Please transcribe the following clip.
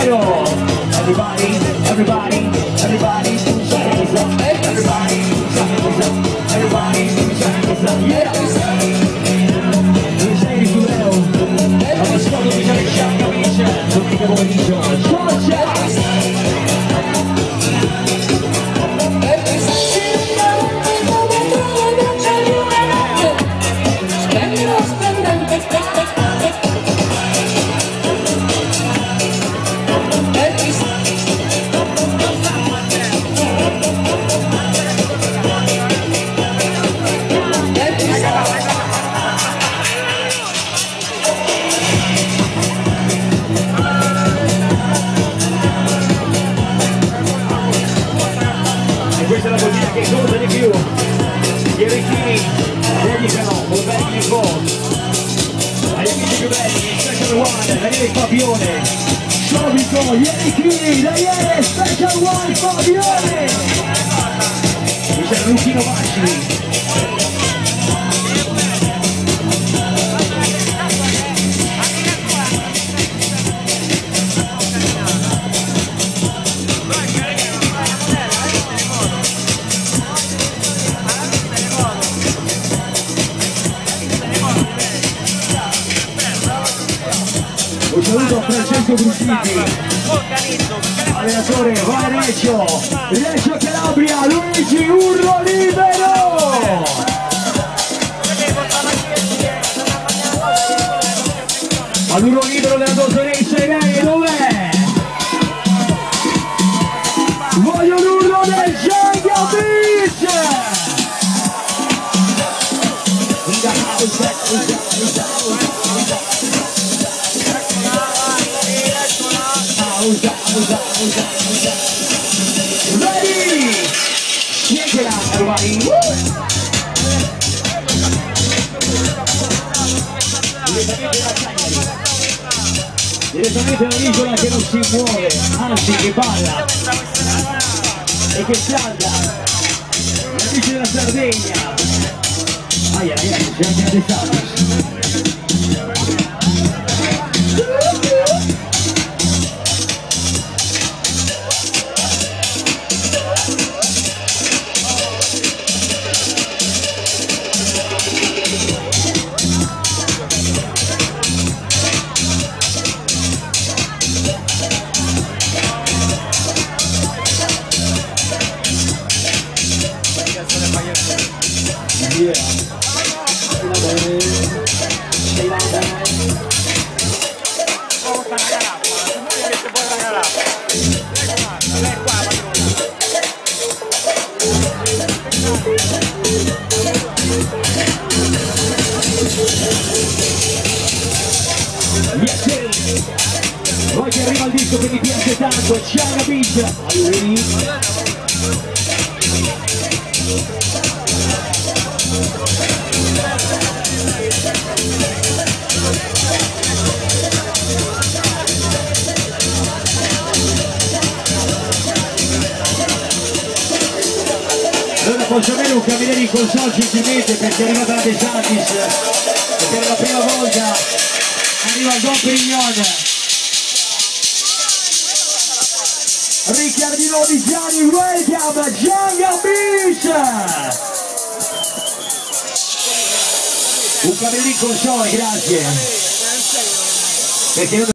Libero. Everybody, everybody, everybody, shake this up. Everybody, shake this up. Everybody, shake this up. Yeah. Sei di Leo. È uno scopo di Gianni Camicia. Non ti devo dire. Questa è la bottiglia che conta di più. Gli orecchini dedicano un bel info agli amici più belli, Special One, Daniele Fabione. Subito gli orecchini, Daniele Special One Fabione. Qui c'è Lucchino Basci. Un saluto a Francesco Brusiti, allenatore, vai Reggio Calabria, Luigi Urlo Libero! All'Urlo Libero della dottoressa Irene, dov'è? Voglio l'urlo del Jungle Beach! Ready! Check it out, everybody! Direttamente dall'isola che non si muove, anzi che balla e che salta. Gli amici della Sardegna. Aia ragazzi, c'è anche De Satis. Yeah. Poi che arriva il disco che mi piace tanto, Jungle Beach. Are you ready? Non posso avere un cameriere in console gentilmente perché è arrivata la De Satis e per la prima volta arriva il Don Perignon. Riccardino Vigiani, welcome Jungle Beach! Un cameriere in console, grazie. Perché